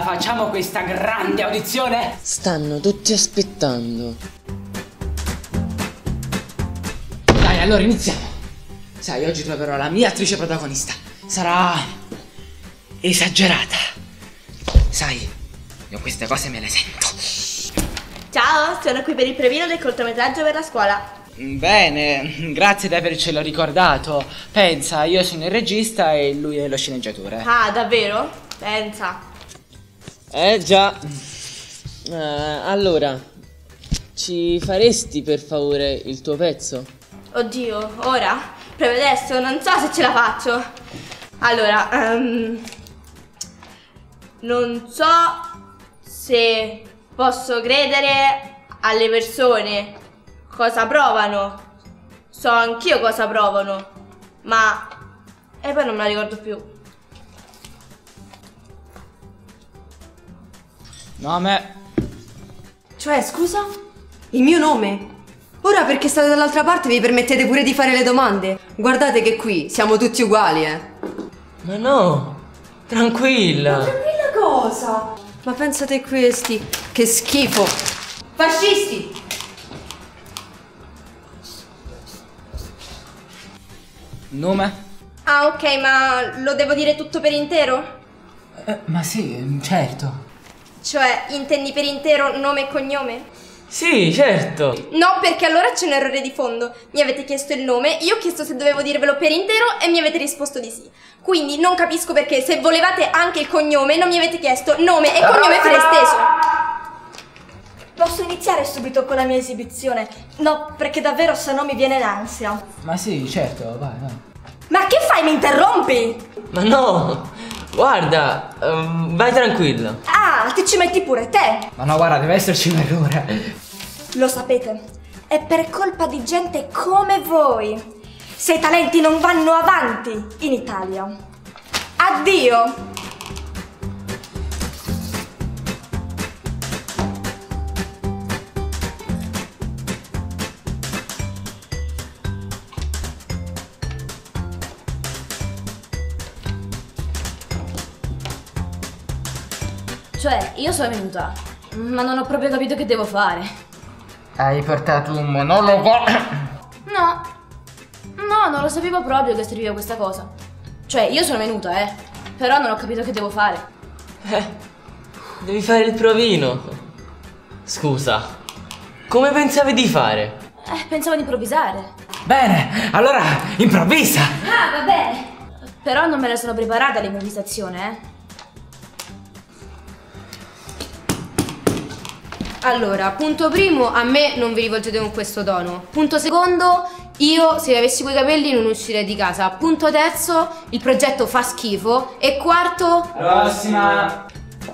facciamo questa grande audizione? Stanno tutti aspettando. Dai, allora iniziamo. Sai, oggi troverò la mia attrice protagonista. Sarà esagerata. Sai, io queste cose me le sento. Ciao, sono qui per il provino del cortometraggio per la scuola. Bene, grazie di avercelo ricordato. Pensa, io sono il regista e lui è lo sceneggiatore. Ah, davvero? Pensa. Già. Allora, ci faresti per favore il tuo pezzo? Oddio, ora? Proprio adesso? Non so se ce la faccio. Allora, non so se posso credere alle persone cosa provano. So anch'io cosa provano, ma... E poi non me la ricordo più. Nome? Cioè, scusa? Il mio nome? Ora perché state dall'altra parte vi permettete pure di fare le domande? Guardate che qui siamo tutti uguali, Ma no, tranquilla. Tranquilla cosa? Ma pensate a questi, che schifo! Fascisti! Nome? Ah, ok, ma lo devo dire tutto per intero? Ma sì, certo. Cioè, intendi per intero nome e cognome? Sì, certo. No, perché allora c'è un errore di fondo. Mi avete chiesto il nome, io ho chiesto se dovevo dirvelo per intero e mi avete risposto di sì. Quindi non capisco perché se volevate anche il cognome non mi avete chiesto nome e cognome per esteso. Posso iniziare subito con la mia esibizione? No, perché davvero se no mi viene l'ansia. Ma sì, certo, vai, vai. Ma che fai? Mi interrompi? Ma no, guarda, vai tranquilla. Ah, ti ci metti pure te. Ma no, guarda, deve esserci un errore. Lo sapete, è per colpa di gente come voi se i talenti non vanno avanti in Italia. Addio! Cioè, io sono venuta, ma non ho proprio capito che devo fare. Hai portato un monologo? No, non lo sapevo proprio che serviva questa cosa. Cioè, io sono venuta, però non ho capito che devo fare. Devi fare il provino. Scusa, come pensavi di fare? Pensavo di improvvisare. Bene, allora improvvisa. Ah, va bene. Però non me la sono preparata all'improvvisazione, Allora, punto primo, a me non vi rivolgete con questo tono. Punto secondo, io se avessi quei capelli non uscirei di casa. Punto terzo, il progetto fa schifo. E quarto... Prossima.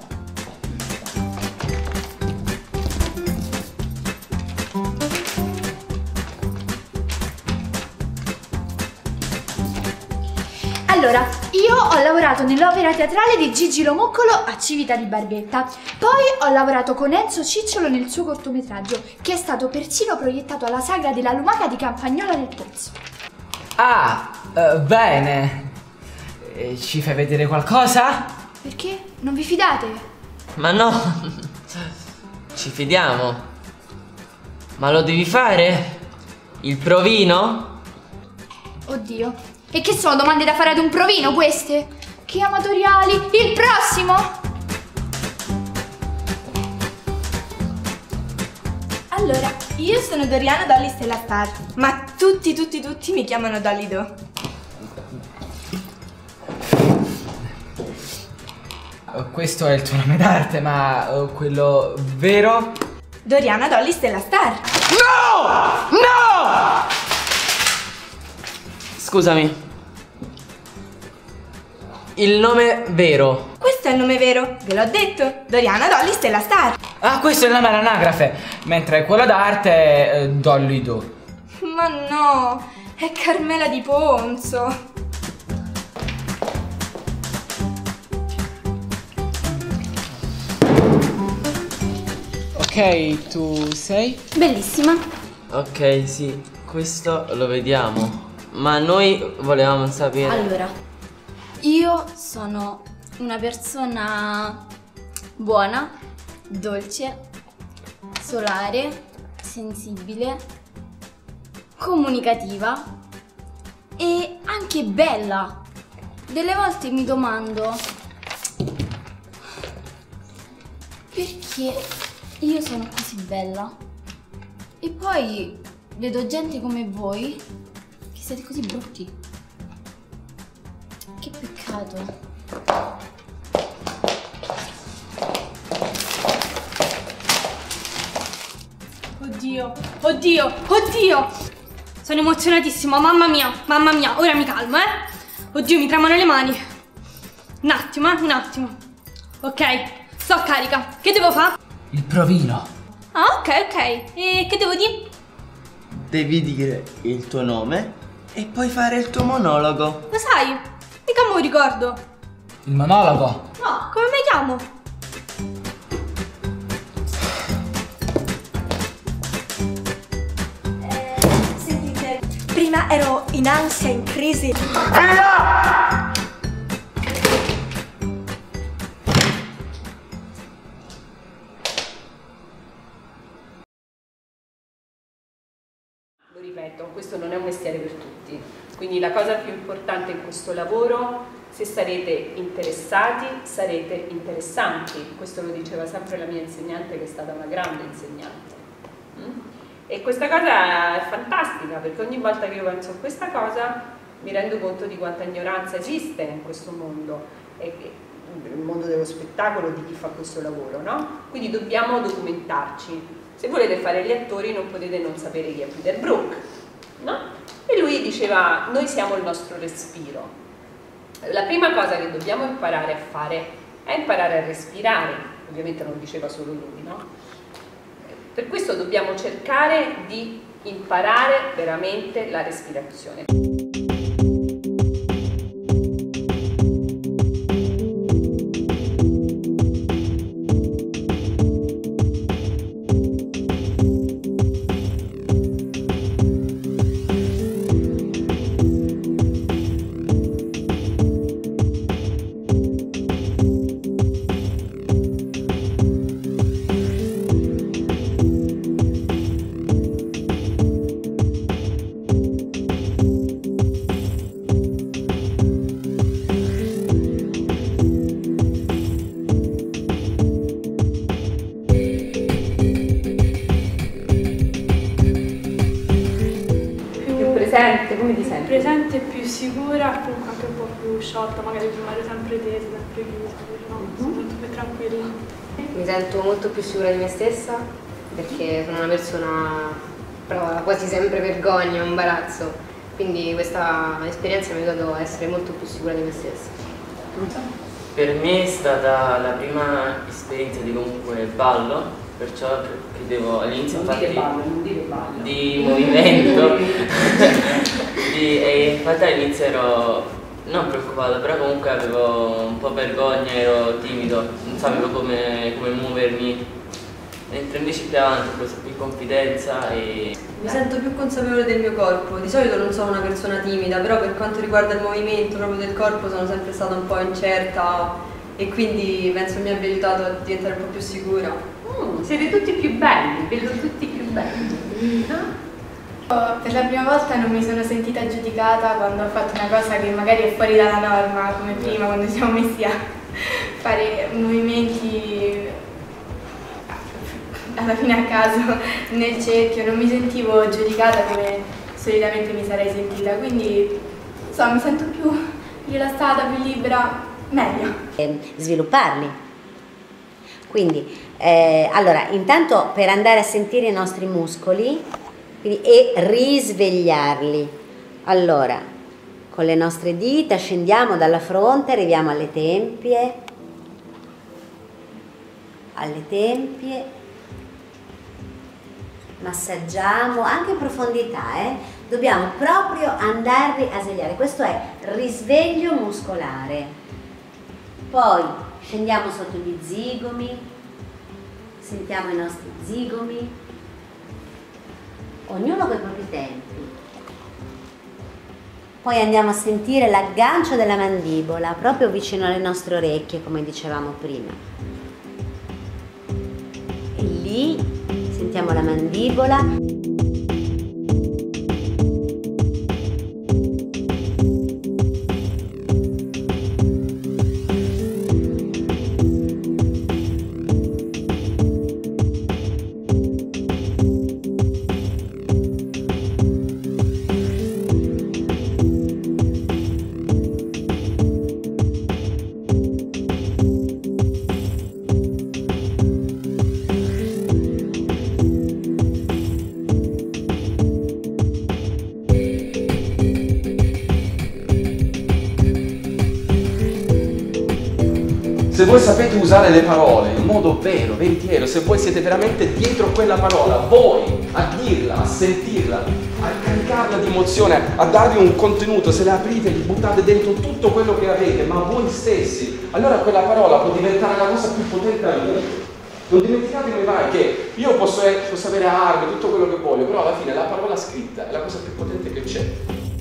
Allora, io ho lavorato nell'opera teatrale di Gigi Lomoccolo a Civita di Barbetta. Poi ho lavorato con Enzo Cicciolo nel suo cortometraggio, che è stato persino proiettato alla sagra della lumaca di Campagnola del Pozzo. Ah, bene. Ci fai vedere qualcosa? Perché? Non vi fidate? Ma no, ci fidiamo. Ma lo devi fare? Il provino? Oddio. E che sono domande da fare ad un provino queste? Che amatoriali! Il prossimo! Allora, io sono Doriana Dolly Stella Star, ma tutti mi chiamano Dolly Do. Questo è il tuo nome d'arte, ma quello vero? Doriana Dolly Stella Star. No! No! Scusami. Il nome vero. Questo è il nome vero, ve l'ho detto. Doriana Dolly Stella Star. Ah, questo è il nome all'anagrafe, mentre quello d'arte è Dolly Do. Ma no, è Carmela di Ponzo. Ok, tu sei? Bellissima. Ok, sì, questo lo vediamo. Ma noi volevamo sapere. Allora, io sono una persona buona, dolce, solare, sensibile, comunicativa e anche bella. Delle volte mi domando perché io sono così bella e poi vedo gente come voi che siete così brutti. Che peccato. Oddio, oddio, oddio! Sono emozionatissima, mamma mia, ora mi calmo, Oddio, mi tremano le mani. Un attimo, un attimo. Ok, sto carica. Che devo fare? Il provino. Ah, ok, ok. E che devo dire? Devi dire il tuo nome e poi fare il tuo monologo. Lo sai, mica me lo ricordo. Il monologo? No, come mi chiamo? Sentite, prima ero in ansia, in crisi. Lo ripeto, questo non è un mestiere per tutti, quindi la cosa più importante in questo lavoro, se sarete interessati, sarete interessanti. Questo lo diceva sempre la mia insegnante, che è stata una grande insegnante. E questa cosa è fantastica, perché ogni volta che io penso a questa cosa mi rendo conto di quanta ignoranza esiste in questo mondo, nel mondo dello spettacolo, di chi fa questo lavoro, no? Quindi dobbiamo documentarci. Se volete fare gli attori non potete non sapere chi è Peter Brook, no? E lui diceva, noi siamo il nostro respiro. La prima cosa che dobbiamo imparare a fare è imparare a respirare. Ovviamente non diceva solo lui, no? Per questo dobbiamo cercare di imparare veramente la respirazione. Presente, come ti senti? Presente, più sicura, comunque anche un po' più sciolta, magari prima ero sempre tesa, sempre chiusa, no, sono molto più tranquilla. Mi sento molto più sicura di me stessa perché sono una persona prova quasi sempre vergogna, imbarazzo, quindi questa esperienza mi ha aiutato a essere molto più sicura di me stessa. Per me è stata la prima esperienza di comunque ballo, perciò credevo all'inizio di movimento e infatti all'inizio ero non preoccupato, però comunque avevo un po' vergogna, ero timido, non sapevo come muovermi, mentre invece più avanti ho preso più confidenza e... Mi sento più consapevole del mio corpo. Di solito non sono una persona timida, però per quanto riguarda il movimento proprio del corpo sono sempre stata un po' incerta e quindi penso mi abbia aiutato a diventare un po' più sicura. Siete tutti più belli, vedo tutti più belli. Per la prima volta non mi sono sentita giudicata quando ho fatto una cosa che magari è fuori dalla norma, come prima quando ci siamo messi a fare movimenti alla fine a caso nel cerchio, non mi sentivo giudicata come solitamente mi sarei sentita, quindi insomma mi sento più rilassata, più libera, meglio. Svilupparli. Quindi, allora, intanto per andare a sentire i nostri muscoli e risvegliarli. Allora, con le nostre dita scendiamo dalla fronte, arriviamo alle tempie, massaggiamo anche in profondità, dobbiamo proprio andarli a svegliare. Questo è risveglio muscolare. Poi scendiamo sotto gli zigomi, sentiamo i nostri zigomi, ognuno con i propri tempi. Poi andiamo a sentire l'aggancio della mandibola proprio vicino alle nostre orecchie, come dicevamo prima. P, sentiamo la mandibola. Se voi sapete usare le parole in modo vero, veritiero, se voi siete veramente dietro quella parola, voi a dirla, a sentirla, a caricarla di emozione, a dargli un contenuto, se la aprite, gli buttate dentro tutto quello che avete, ma voi stessi, allora quella parola può diventare la cosa più potente al mondo. Non dimenticatevi mai che io posso avere armi, tutto quello che voglio, però alla fine la parola scritta è la cosa più potente che c'è.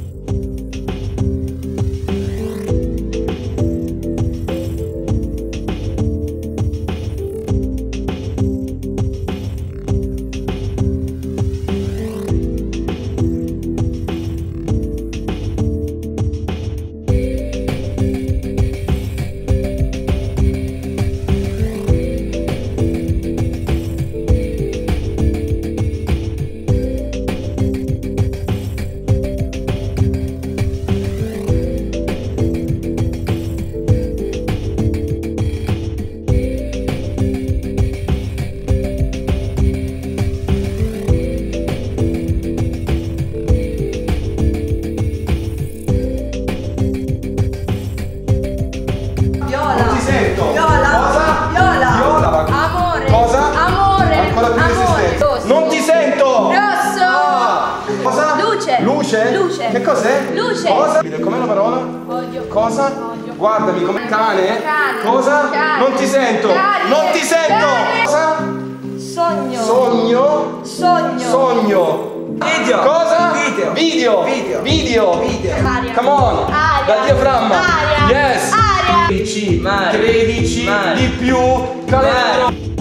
Luce. Che cos'è? Luce. Cosa? Com'è la parola? Odio. Cosa? Odio. Guardami come cane. Cane. Cosa? Cane. Non ti sento. Cane. Non ti sento. Cane. Cosa? Sogno. Sogno. Sogno. Sogno. Video. Cosa? Video. Video. Video. Video. Video. Aria. Come on. Aria. Dal diaframma. Aria. Yes. Aria. 13. Mare. 13 Mare. di più. Canestro.